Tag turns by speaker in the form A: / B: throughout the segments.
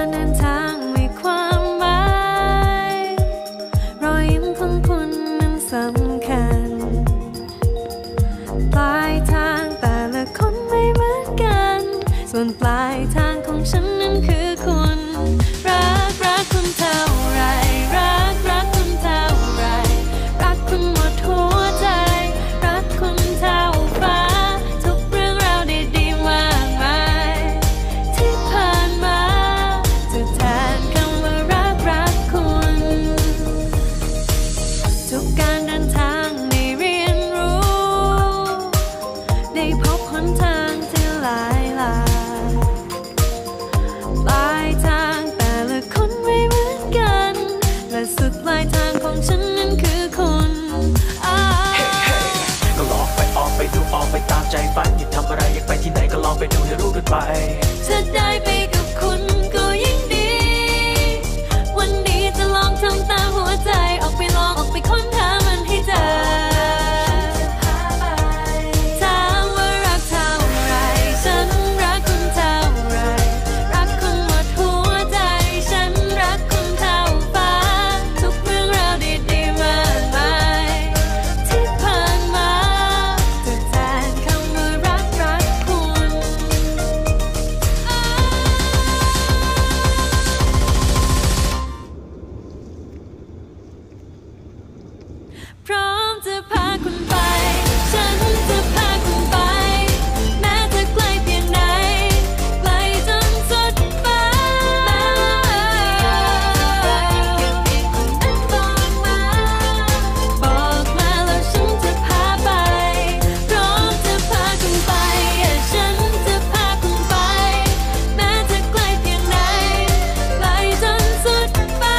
A: เดินทางมีความหมายรอยยิ้มของคุณนั้นสำคัญปลายทางแต่ละคนไม่เหมือนกันส่วนปลายทางของฉันนั้นคือคุณรักคุณเท่าไรรักคุณเท่าไรรักคุณหมดหัวใจรักคุณเท่าฟ้าทุกเรื่องราวดีๆมากมายที่ผ่านมาจะแทนคำว่ารักคุณทุกการเดินทางได้เรียนรู้ได้พบหนทางที่หลายหลากปลายทางแต่ละคนไม่เหมือนกันและสุดปลายทางของฉันนั้นคือคุณ
B: ก็ลองไปออกไปดูออกไปตามใจฝันอยากทำอะไรอยากไปที่ไหนก็ลองไปดูให้รู้กันไป
A: ถ้าได้ไปกับคุณก็ยิ่งดีวันนี้จะลองทำตามหัวใจออกไปลองออกไปค้นหามันให้เจอถามว่ารักเท่าไรฉันรักคุณเท่าไรรักคุณหมดหัวใจฉันรักคุณเท่าฟ้าทุกเรื่องราวดีๆมากมายที่ผ่านมาจะแทนคำว่ารักคุณพร้อมจะพาคุณไปฉันจะพาคุณไปแม้จะไกลเพียงไหนไกลจนสุดฟ้าเก็บอีกคนนั้นบอกมาแล้วฉันจะพาไปพร้อมจะพาคุณไปฉันจะพาคุณไปแม้จะไกลเพียงไหนไกลจนสุดฟ้า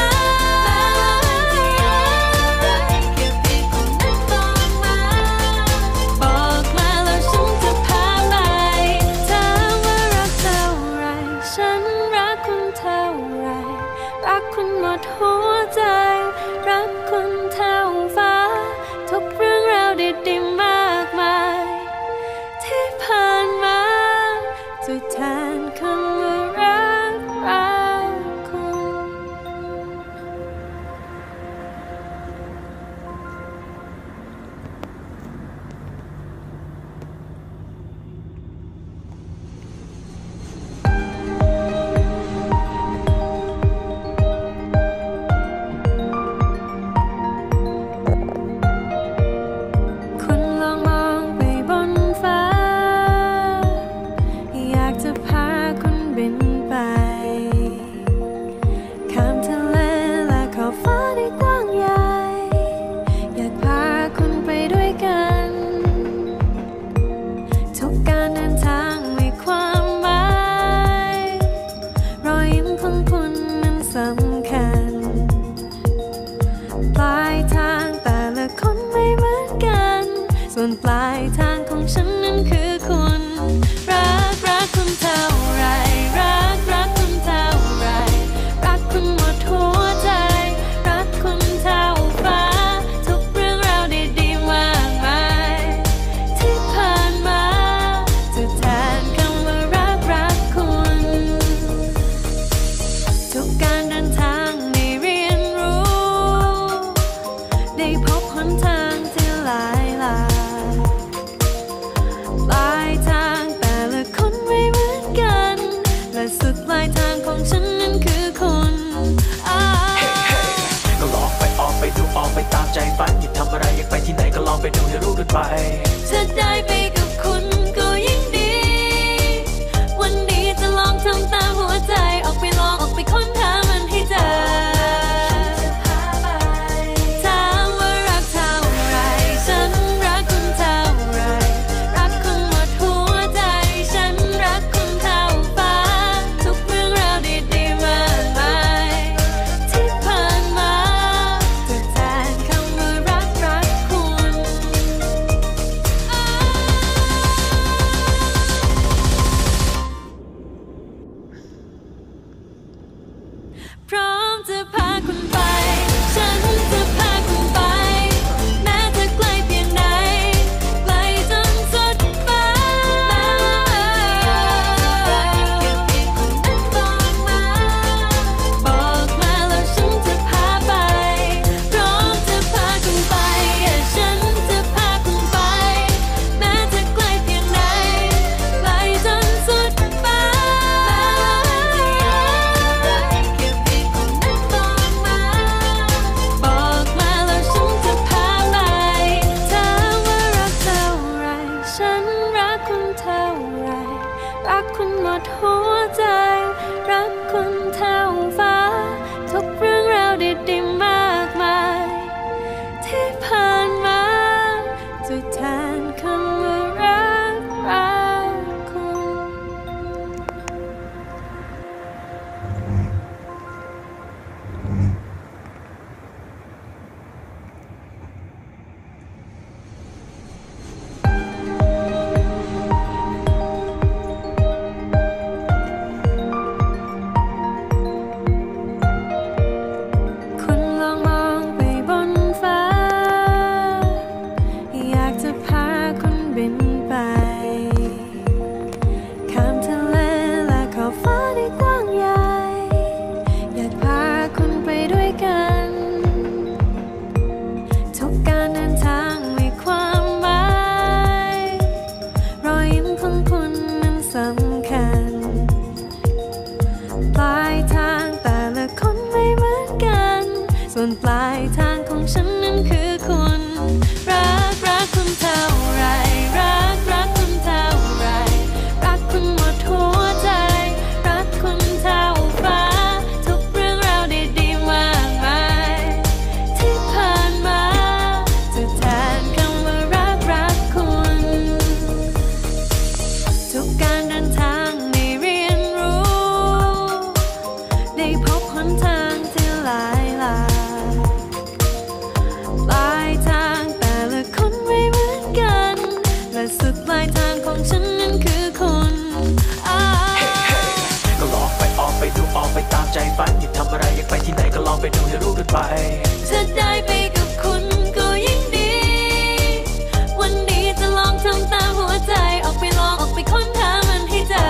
A: เก็บอีกคนนั้นบอกมาแล้วฉันจะพาไปถามว่ารักเท่าไรฉันรักคุณเท่าไรรักคุณหมดหัวใจรักคุณเท่าฟ้าทุกเรื่องราวดีๆมากมายที่ผ่านมาจะแทนคำว่ารักคุณ คุณลองมองไปบนฟ้าอยากจะพาคุณบินไปข้ามทะเลและขอบฟ้าได้กว้างใหญ่อยากพาคุณไปด้วยกันทุกการเดินทางมีความหมายรอยยิ้มของคุณนั้นสำคัญปลายทางแต่ละคนไม่เหมือนกันส่วนปลายทางของฉันนั้นคือคุณรักคุณเท่าไรรักคุณเท่าไรรักคุณหมดหัวใจรักคุณเท่าฟ้าทุกเรื่องราวดีๆมากมายที่ผ่านมาจะแทนคำว่ารักคุณทุกการเดินทางได้เรียนรู้ได้พบหนทางที่หลายหลากปลายทางแต่ละคนไม่เหมือนกันและสุดปลายทางของฉันนั้นคือคุณ
B: ก็ลองไปออกไปดูออกไปตามใจฝันอยากทำอะไรอยากไปที่ไหนก็ลองไปดูให้รู้กันไป
A: ถ้าได้ไปกับคุณก็ยิ่งดีวันนี้จะลองทำตามหัวใจออกไปลองออกไปค้นหามันให้เจอถามว่ารักเท่าไรฉันรักคุณเท่าไรรักคุณหมดหัวใจฉันรักคุณเท่าฟ้าทุกเรื่องราวดีๆมากมายที่ผ่านมาจะแทนคำว่ารักคุณพร้อมจะพาคุณไปฉันจะพาคุณไปแม้จะไกลเพียงไหนไกลจนสุดฟ้าเก็บอีกคนนั้นบอกมาส่วนปลายทางของฉันนั้นคือคุณรักคุณเท่าไรรักคุณเท่าไรรักคุณหมดหัวใจรักคุณเท่าฟ้าทุกเรื่องราวดีๆมากมายที่ผ่านมาจะแทนคำว่ารักคุณทุกการเดินทางได้เรียนรู้ได้พบหนทางที่หลายหลากปลายทางแต่ละคนไม่เหมือนกันและสุดปลายทางของฉันนั้นคือคุณ
B: ก็ลองไปออกไปดูออกไปตามใจฝันอยากทำอะไรอยากไปที่ไหนก็ลองไปดูให้รู้กันไป
A: ถ้าได้ไปกับคุณก็ยิ่งดีวันนี้จะลองทำตามหัวใจออกไปลองออกไปค้นหามันให้เจอ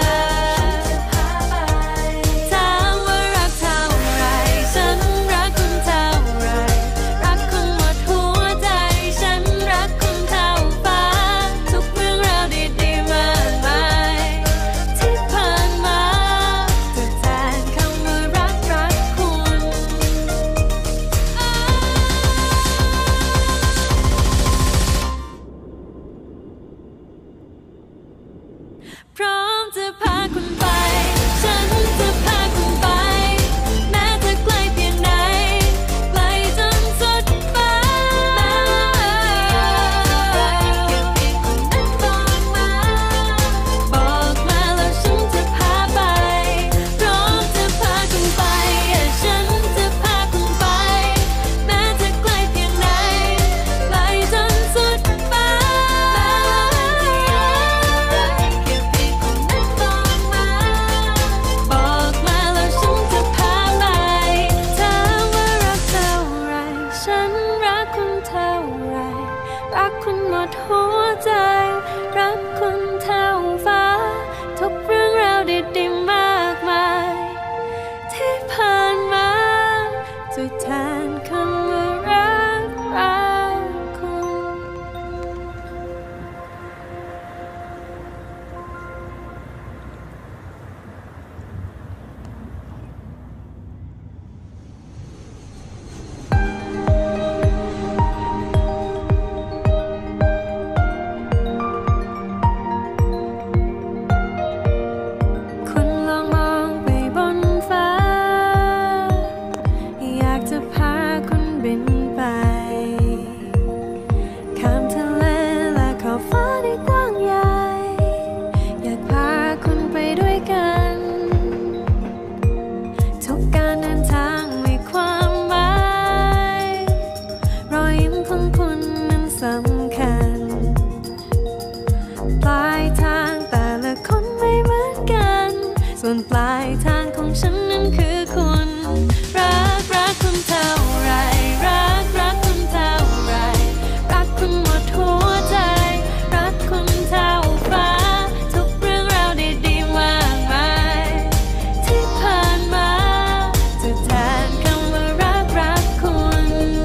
A: ถามว่ารักเท่าไรฉันรักคุณเท่าไรรักคุณหมดหัวใจฉันรักคุณเท่าฟ้าทุกเรื่องราวดีๆมากมายที่ผ่านมาจะแทนคำว่ารักคุณพร้อมจะพาคุณไปฉันจะพาคุณไปแม้จะไกลเพียงไหนไกลจนสุดฟ้าแค่เพียงคุณนั้นบอกมาแล้วฉันจะพาไปพร้อมจะพาคุณไปฉันจะพาคุณไปแม้จะไกลเพียงไหนไกลจนสุดฟ้าแค่เพียงคุณนั้นบอกมาแล้วฉันจะพาไปถามว่ารักเท่าไรฉันรักคุณเท่าไรรักคุณหมดหัวใจรักคุณเท่าฟ้าทุกเรื่องราวดีๆมากมายที่ผ่านมาจะแทนคำว่ารักคุณ คุณลองมองไปบนฟ้าอยากจะพาคุณบินไปข้ามทะเลและขอบฟ้าได้กว้างใหญ่อยากพาคุณไปด้วยกันทุกการเดินทางมีความหมายรอยยิ้มของคุณนั้นสำคัญปลายทางแต่ละคนไม่เหมือนกันส่วนปลายทางของฉันนั้นคือคุณรักคุณเท่าไรรักคุณเท่าไรรักคุณหมดหัวใจรักคุณเท่าฟ้าทุกเรื่องราวดีๆมากมายที่ผ่านมาจะแทนคำว่ารักคุณ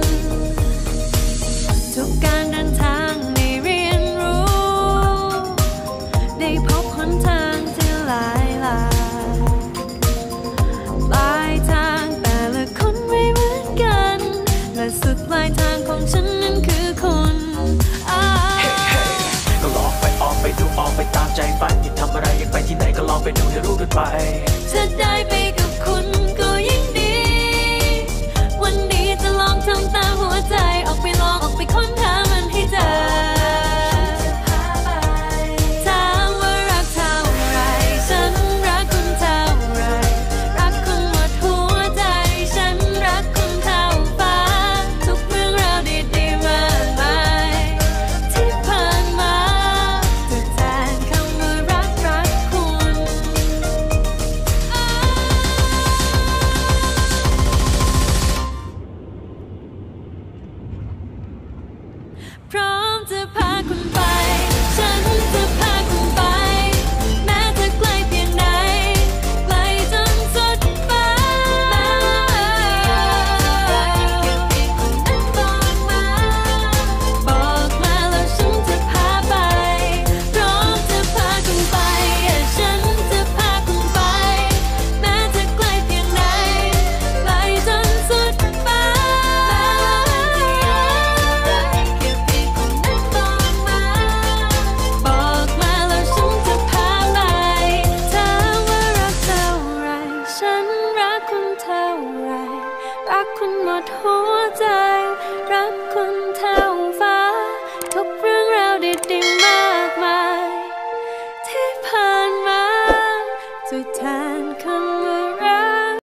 A: ทุกการเดินทางได้เรียนรู้ได้พบหนทางที่หลายหลากปลายทางแต่ละคนไม่เหมือนกันและสุดปลายทางของฉันนั้นคือคุณ
B: ก็ลองไปออกไปดูออกไปตามใจฝันอยากทำอะไรอยากไปที่ไหนก็ลองไปดูให้รู้กันไป
A: ถ้าได้ไปกับคุณก็ยิ่งดีวันนี้จะลองทำตามหัวใจออกไปลองออกไปค้นหามันให้เจอถามว่ารักเท่าไรฉันรักคุณเท่าไรรักคุณหมดหัวใจฉันรักคุณเท่าฟ้าทุกเรื่องราวดีๆมากมายที่ผ่านมาจะแทนคำว่ารักคุณนรักคุณเท่าไรรักคุณหมดหัวใจรักคุณเท่าฟ้า